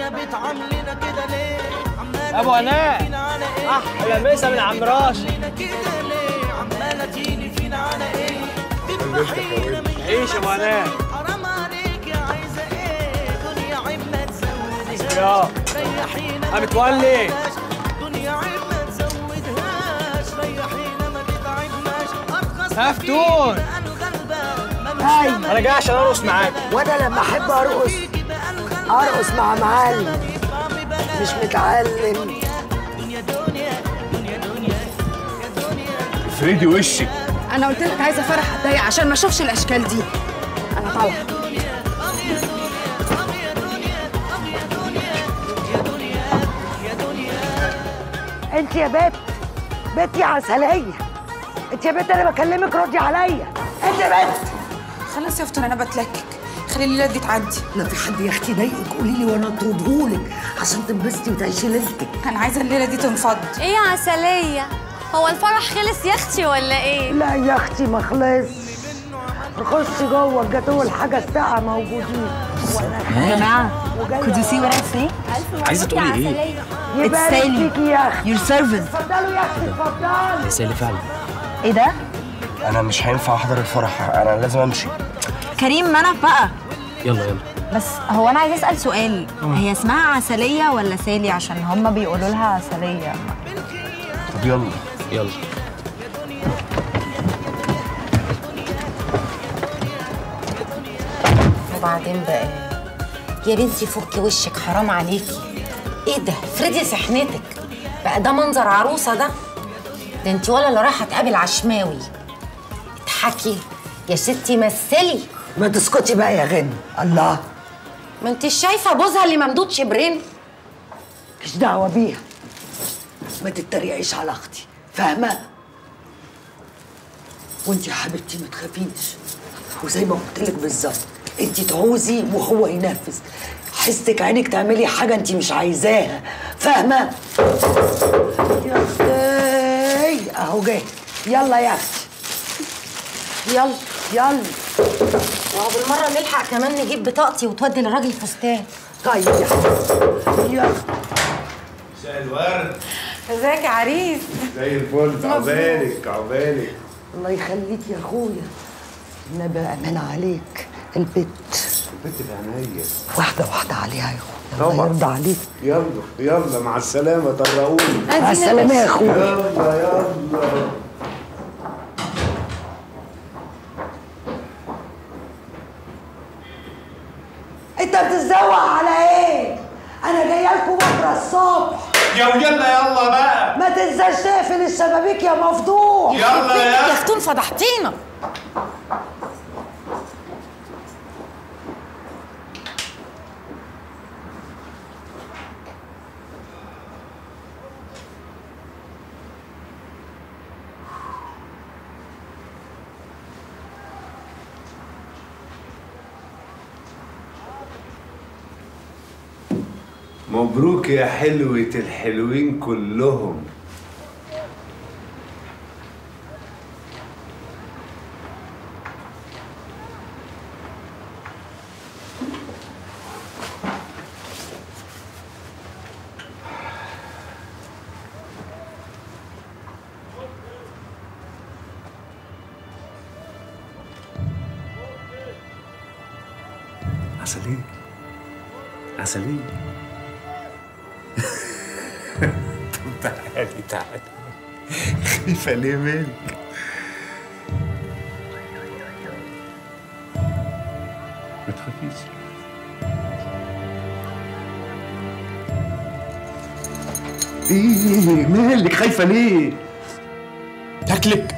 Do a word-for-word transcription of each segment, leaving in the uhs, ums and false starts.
الدنيا بتعاملنا كده ليه؟ عمالة ابو هناء احلى مسا من عم راشد. كده ليه؟ عمالة تيجي فينا على ايه؟ بتضحينا من عيش يا ابو هناء. حرام عليك يا عايزة ايه؟ دنيا عيب ما تزودهاش. يا ريحينا يا متولي. دنيا عيب ما تزودهاش. ريحينا ما تتعبناش. ارخص مفتون. هاي انا جاي عشان ارقص معاك. وانا لما احب ارقص ارقص مع معلم مش متعلم. افردي وشك. انا قلت لك عايزه فرح اتضايق عشان ما اشوفش الاشكال دي. انا طالعه. انت يا بت بت يا عسليه. انت يا بت انا بكلمك ردي عليا. انت يا بت خلاص يا فتون انا بتلكك. خلي الليله دي تعدي. لا في حد يا اختي ضايقك قولي لي وانا اطردهولك عشان تنبسطي وتعيشي ليلتك. انا عايزه الليله دي تنفض. ايه يا عسليه؟ هو الفرح خلص يا اختي ولا ايه؟ لا يا اختي ما خلصش. خشي جوه الجاتوه الحاجه الساقعه موجودين. يا جماعه could you see what I say؟ عايزه تقولي ايه؟ يبقى فيكي يا اختي. your servant. اتفضلوا يا اختي اتفضلوا. يا سالي فعلا. ايه ده؟ انا مش هينفع احضر الفرح، انا لازم امشي. كريم ما انا بقى. يلا يلا. بس هو انا عايزه اسال سؤال، هي اسمها عسليه ولا سالي؟ عشان هما بيقولوا لها عسليه. طب يلا يلا. وبعدين بقى يا بنتي فكي وشك حرام عليكي. ايه ده؟ افردي سحنتك بقى. ده منظر عروسه ده؟ ده انت ولا اللي رايحه تقابل عشماوي. اضحكي يا ستي مثلي. ما تسكتي بقى يا غنى. الله ما انت شايفه بوزها اللي ممدود شبرين. مش دعوه بيها. ما تتريقيش على اختي فاهمه؟ وانت يا حبيبتي ما تخافيش. وزي ما قلت لك بالظبط انت تعوزي وهو ينفذ. حسك عينك تعملي حاجه انت مش عايزاها فاهمه؟ يا اختي اهو جاي. يلا يا اختي يلا يلا. وهو بالمره نلحق كمان نجيب بطاقتي وتودي للراجل فستان. طيب يا حبيبتي يلا. مساء الورد. ازيك يا عريس؟ زي الفل. عقبالك عقبالك. الله يخليك يا اخويا. النبي امان عليك. البت البت بعناية. واحده واحده عليها يا اخويا. الله يرضى عليك. يلا يلا مع السلامه. طرقوني. مع السلامه يا اخويا. يلا يلا. انت بتتزوق على ايه؟ انا جايه لكم بكره الصبح. يا ويلا يلا بقى. ما تنساش تقفل الشبابيك يا مفضوح. يلا يا يا ختون فضحتينا. مبروك يا حلوة الحلوين كلهم. عسلية عسلية. طب تعالي تعالي. خايفة ليه مالك؟ ما تخافيش. ايه مالك خايفة ليه؟ تاكلك.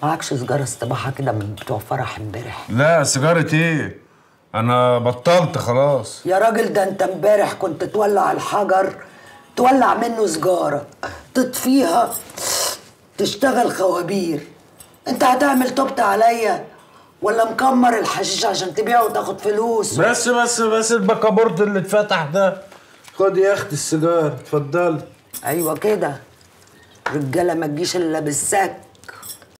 معكش سجاره استباحه كده من بتوع فرح امبارح؟ لا سيجاره ايه؟ انا بطلت خلاص. يا راجل ده انت امبارح كنت تولع الحجر تولع منه سجاره تطفيها تشتغل خوابير. انت هتعمل توبت عليا ولا مكمر الحشيش عشان تبيعه وتاخد فلوس؟ بس بس بس البكابورت اللي اتفتح ده. خد يا اختي السيجاره اتفضلي. ايوه كده، رجاله ما تجيش الا بالسك.